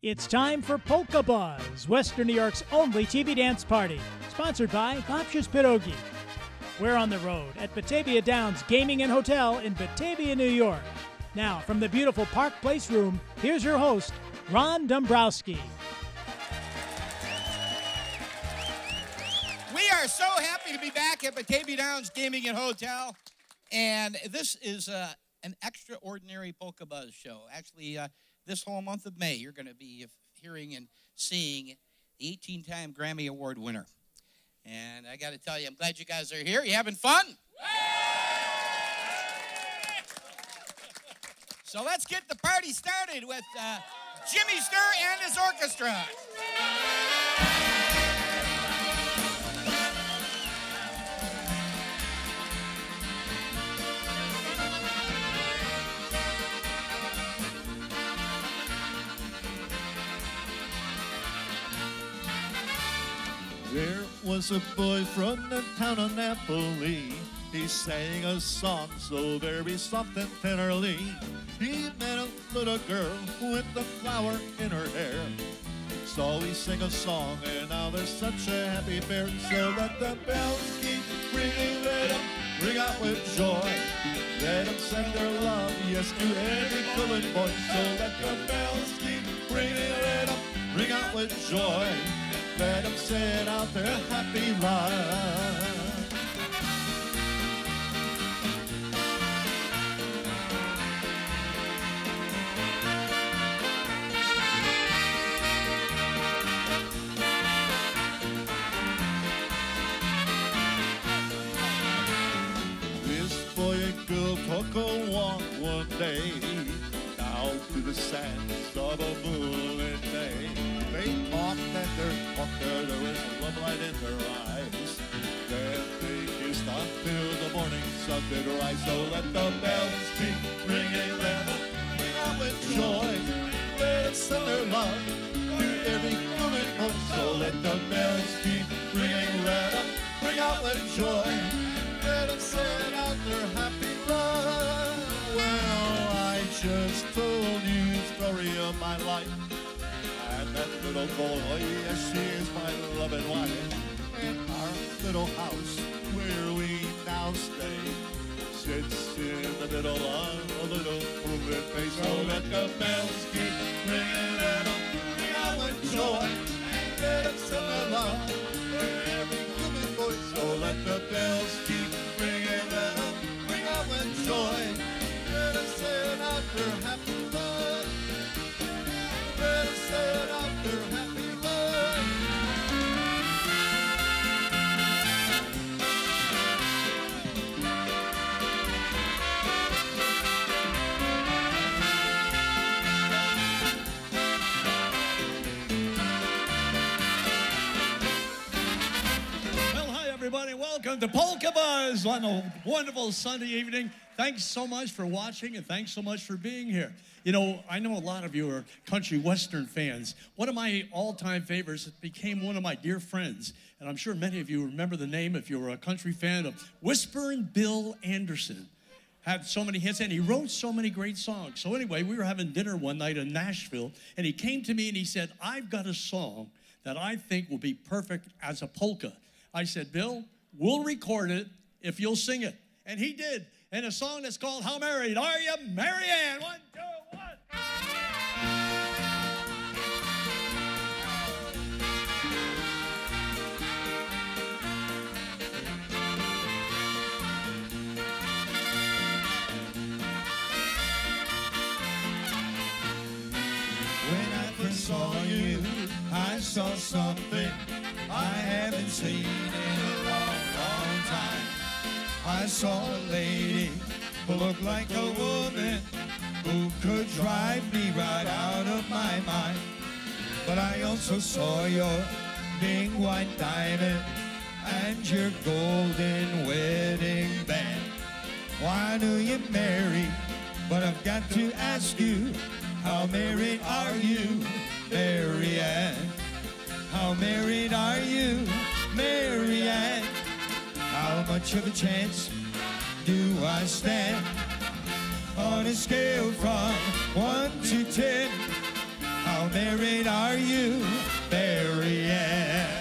It's time for Polka Buzz, Western New York's only TV dance party, sponsored by Babcia's Pierogi. We're on the road at Batavia Downs Gaming and Hotel in Batavia, New York. Now, from the beautiful Park Place room, here's your host, Ron Dombrowski. We are so happy to be back at Batavia Downs Gaming and Hotel, and this is an extraordinary Polka Buzz show. Actually, this whole month of May, you're going to be hearing and seeing the 18-time Grammy Award winner. And I got to tell you, I'm glad you guys are here. You having fun? So let's get the party started with Jimmy Sturr and his orchestra. There was a boy from the town of Napoli. He sang a song so very soft and tenderly. He met a little girl with a flower in her hair. So he sang a song, and now there's such a happy pair. So let the bells keep ringing, let them ring out with joy. Let them send their love, yes, to every girl and boy. So let the bells keep ringing, let them ring out with joy. Let them set out their happy life. This boy and girl took a walk one day down to the sands of a moonlit day. They talked and they talked, there was a love light in their eyes. Then they kissed until the morning sun did rise. So let the bells keep ringing, let them ring out with joy. Let them send their love to every human home. So let the bells keep ringing, let them ring out with joy. Let them send out their happy love. Well, I just told you the story of my life. And that little boy, yes, she is my loving wife. And our little house where we now stay sits in the middle of a little moonlit place. So let the bells keep ringing, let them ring out with joy. Let them send their love for every human voice. So let the bells keep ringing, let them ring out with joy. Let them send out their happy love. Let them send out their happy love. Well, hi, everybody. Welcome to Polka Buzz on a wonderful Sunday evening. Thanks so much for watching, and thanks so much for being here. You know, I know a lot of you are country western fans. One of my all-time favorites became one of my dear friends, and I'm sure many of you remember the name if you were a country fan of Whisperin' Bill Anderson. Had so many hits, and he wrote so many great songs. So anyway, we were having dinner one night in Nashville, and he came to me and he said, I've got a song that I think will be perfect as a polka. I said, Bill, we'll record it if you'll sing it. And he did. And a song that's called How Married Are You, Marianne? 1, 2, 1. When I first saw you, I saw something I haven't seen in a long, long time. I saw a lady who looked like a woman who could drive me right out of my mind. But I also saw your big white diamond and your golden wedding band. Why do you marry? But I've got to ask you, how married are you, Marianne? How married are you, Marianne? How much of a chance do I stand on a scale from 1 to 10? How married are you, Mary Ann?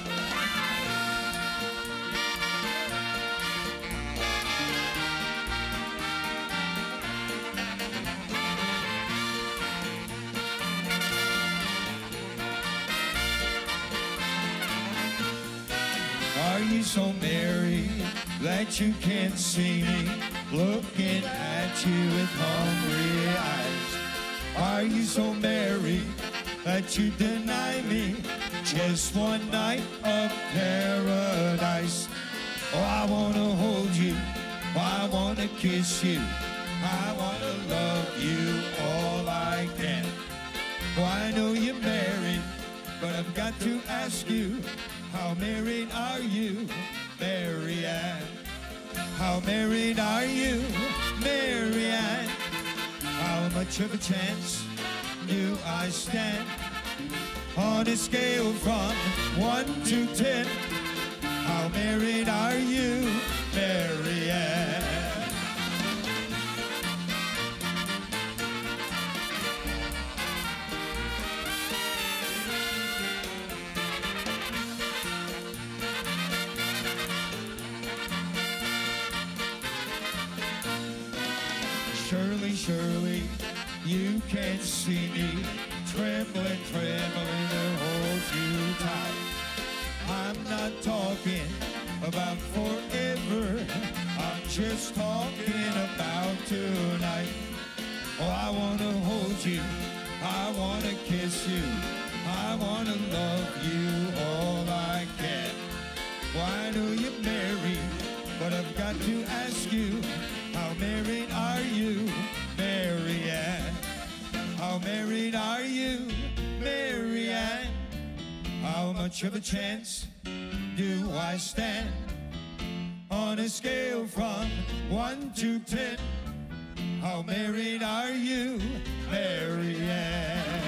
Are you so merry that you can't see me looking at you with hungry eyes? Are you so merry that you deny me just one night of paradise? Oh, I want to hold you, I want to kiss you, I want to love you all I can. Oh, I know you're married, but I've got to ask you, how married are you, Mary Ann? How married are you, Mary Ann? How much of a chance do I stand on a scale from 1 to 10? How married are you, Mary Ann? Surely, surely, you can't see me trembling, trembling to hold you tight. I'm not talking about forever, I'm just talking about tonight. Oh, I want to hold you, I want to kiss you, I want to love you all I can. Well, I know you're married, but I've got to ask you, how married are you, Mary Ann? How married are you, Mary Ann? How much of a chance do I stand on a scale from 1 to 10? How married are you, Mary Ann?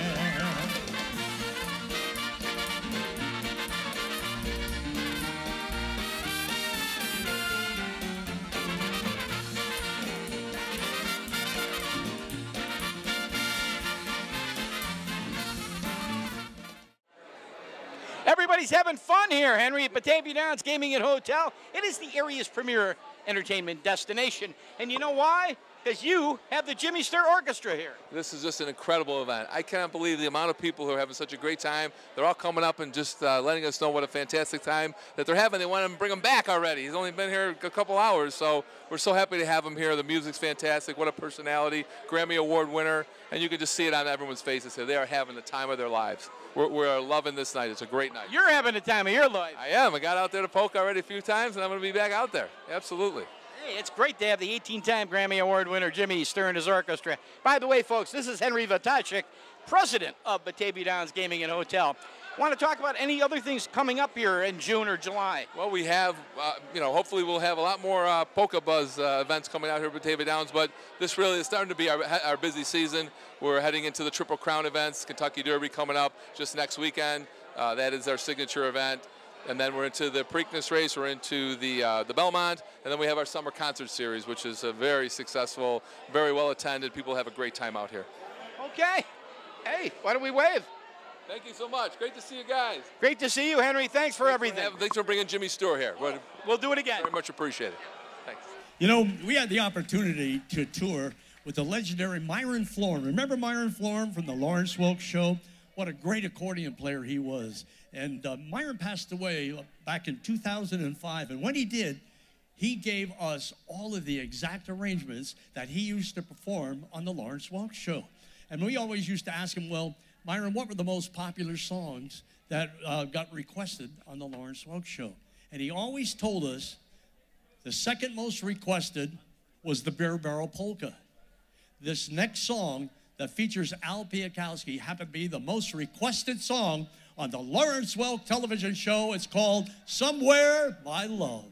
Everybody's having fun here, Henry, at Batavia Downs Gaming and Hotel. It is the area's premier entertainment destination. And you know why? Because you have the Jimmy Sturr Orchestra here. This is just an incredible event. I cannot believe the amount of people who are having such a great time. They're all coming up and just letting us know what a fantastic time that they're having. They want to bring him back already. He's only been here a couple hours, so we're so happy to have him here. The music's fantastic. What a personality. Grammy Award winner. And you can just see it on everyone's faces here. They are having the time of their lives. We're loving this night. It's a great night. You're having the time of your life. I am. I got out there to poke already a few times, and I'm going to be back out there. Absolutely. Hey, it's great to have the 18-time Grammy Award winner Jimmy Sturr and his orchestra. By the way, folks, this is Henry Vatachik, president of Batavia Downs Gaming and Hotel. Want to talk about any other things coming up here in June or July? Well, we have, hopefully we'll have a lot more Polka Buzz events coming out here at Batavia Downs, but this really is starting to be our busy season. We're heading into the Triple Crown events, Kentucky Derby coming up just next weekend. That is our signature event. And then we're into the Preakness race, we're into the Belmont, and then we have our summer concert series, which is very successful, very well attended. People have a great time out here. Okay. Hey, why don't we wave? Thank you so much. Great to see you guys. Great to see you, Henry. Thanks for everything. Thanks for bringing Jimmy Sturr here. We'll do it again. Very much appreciated. Thanks. You know, we had the opportunity to tour with the legendary Myron Florin. Remember Myron Florin from the Lawrence Welk Show? What a great accordion player he was. And Myron passed away back in 2005. And when he did, he gave us all of the exact arrangements that he used to perform on the Lawrence Welk Show. And we always used to ask him, well, Myron, what were the most popular songs that got requested on the Lawrence Welk Show? And he always told us the second most requested was the Beer Barrel Polka. This next song that features Al Piakowski happened to be the most requested song on the Lawrence Welk television show. It's called Somewhere My Love.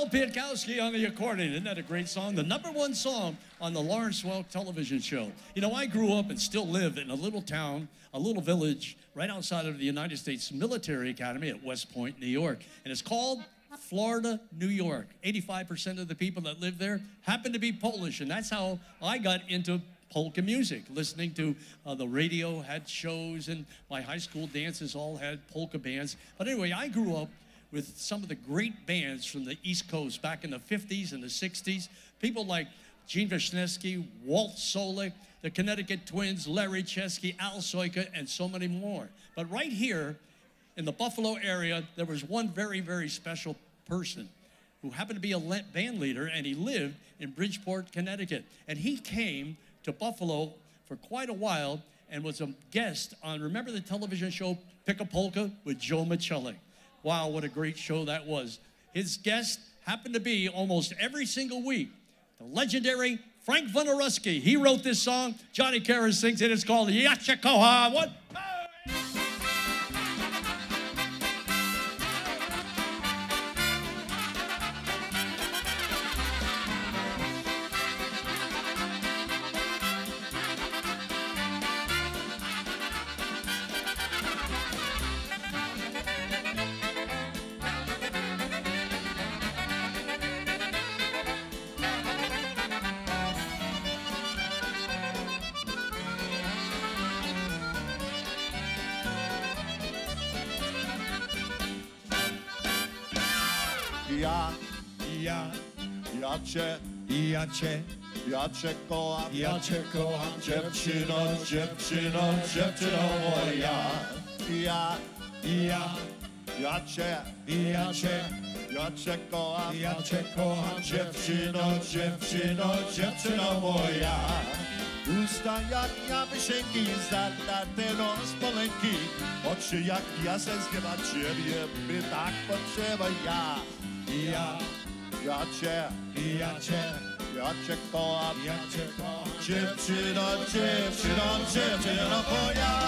Piatkowski on the accordion. Isn't that a great song? The #1 song on the Lawrence Welk television show. You know, I grew up and still live in a little town, a little village right outside of the United States Military Academy at West Point, New York. And it's called Florida, New York. 85% of the people that live there happen to be Polish. And that's how I got into polka music, listening to the radio had shows, and my high school dances all had polka bands. But anyway, I grew up with some of the great bands from the East Coast back in the 50s and the 60s. People like Gene Wisniewski, Walt Solik, the Connecticut Twins, Larry Chesky, Al Soika, and so many more. But right here in the Buffalo area, there was one very, very special person who happened to be a band leader, and he lived in Bridgeport, Connecticut. And he came to Buffalo for quite a while and was a guest on, remember the television show Pick a Polka with Joe Michelli? Wow, what a great show that was. His guest happened to be almost every single week the legendary Frank Wojnarowski. He wrote this song. Johnny Karras sings it. It's called Yachakoha. What? Ja cię kocham, dziewczyno, dziewczyno, dziewczyno moja. Ja cię kocham, dziewczyno, dziewczyno, dziewczyno moja. Usta jak jabłszynki, zadarte nos polenki, oczy jak gwiazdy z nieba, ciebie by tak potrzeba. Ja cię kocham, dziewczyno, dziewczyno, dziewczyno moja.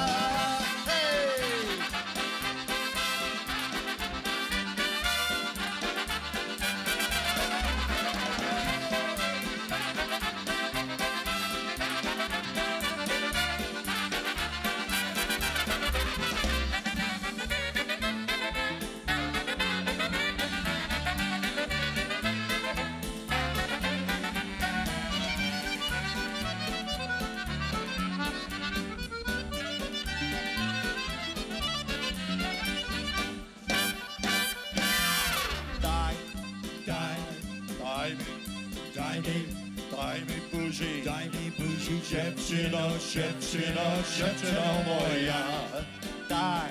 Dziewczyno, dziewczyno, dziewczyno moja. Daj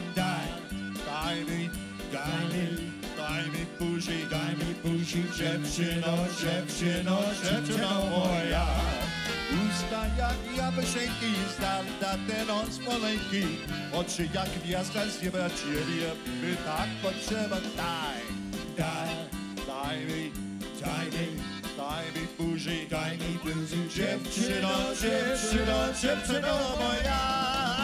mi buzi, dziewczyno, dziewczyno, dziewczyno moja. Usta jak jabłszynki, zdarte nos polenki, oczy jak gwiazda z nieba, ciebie by tak potrzeba. Daj mi buzi, dziewczyno, dziewczyno, dziewczyno moja.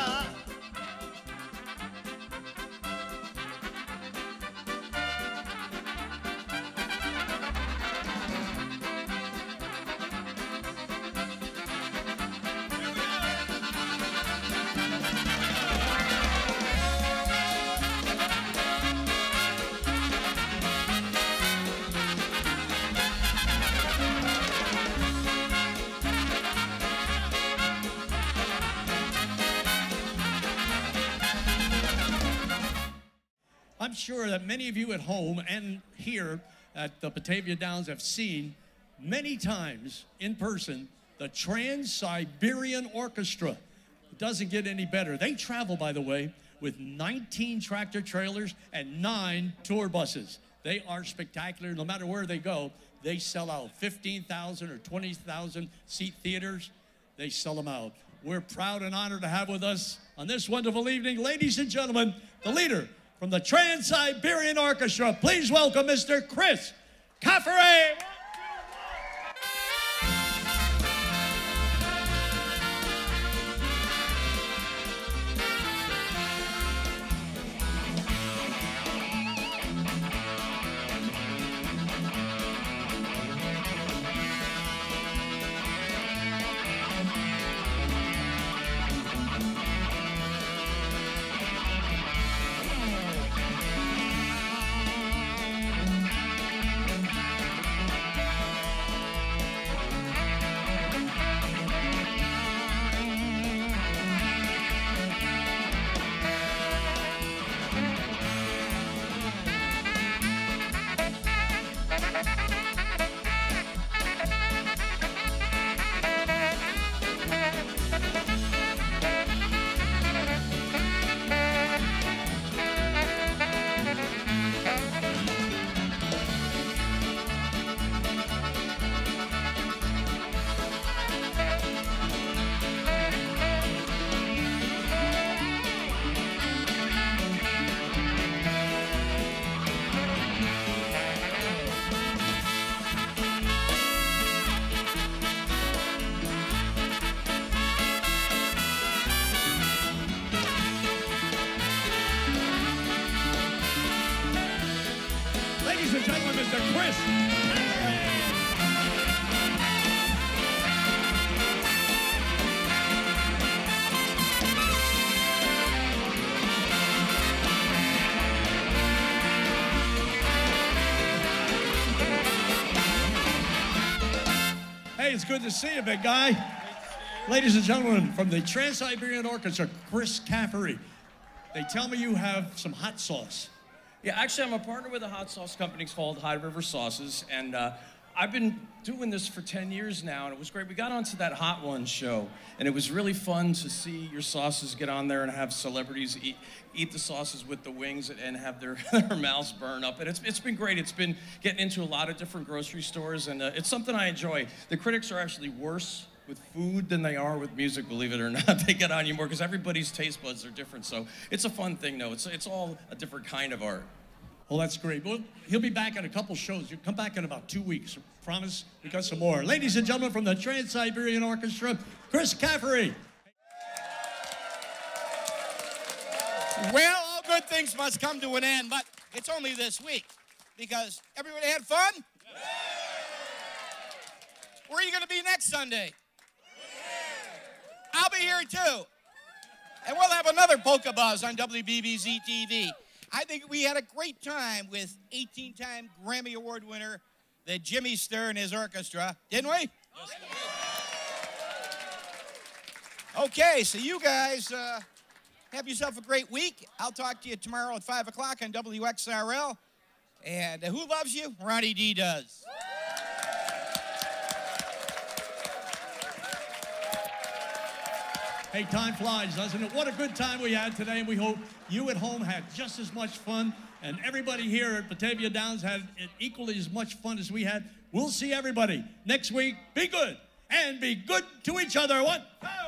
I'm sure that many of you at home and here at the Batavia Downs have seen many times in person the Trans-Siberian Orchestra. It doesn't get any better. They travel, by the way, with 19 tractor trailers and 9 tour buses. They are spectacular. No matter where they go, they sell out. 15,000 or 20,000 seat theaters, they sell them out. We're proud and honored to have with us on this wonderful evening, ladies and gentlemen, the leader from the Trans-Siberian Orchestra. Please welcome Mr. Chris Cafferay. Ladies and gentlemen, Mr. Chris Caffery. Hey, it's good to see you, big guy. Ladies and gentlemen, from the Trans-Siberian Orchestra, Chris Caffery. They tell me you have some hot sauce. Yeah, actually, I'm a partner with a hot sauce company called High River Sauces, and I've been doing this for 10 years now, and it was great. We got onto that Hot Ones show, and it was really fun to see your sauces get on there and have celebrities eat the sauces with the wings and have their mouths burn up. And it's been great. It's been getting into a lot of different grocery stores, and it's something I enjoy. The critics are actually worse with food than they are with music, believe it or not. They get on you more because everybody's taste buds are different. So it's a fun thing, though. It's all a different kind of art. Well, that's great. Well, he'll be back in a couple shows. You come back in about 2 weeks. Promise, we got some more. Ladies and gentlemen, from the Trans-Siberian Orchestra, Chris Caffery. Well, all good things must come to an end, but it's only this week because everybody had fun? Yeah. Where are you going to be next Sunday? Yeah. I'll be here too. And we'll have another Polka Buzz on WBBZ TV. I think we had a great time with 18-time Grammy Award winner, the Jimmy Sturr and his orchestra, didn't we? Yes, we did. Okay, so you guys have yourself a great week. I'll talk to you tomorrow at 5 o'clock on WXRL. And who loves you? Ronnie D does. Hey, time flies, doesn't it? What a good time we had today, and we hope you at home had just as much fun, and everybody here at Batavia Downs had equally as much fun as we had. We'll see everybody next week. Be good, and be good to each other. 1, 2.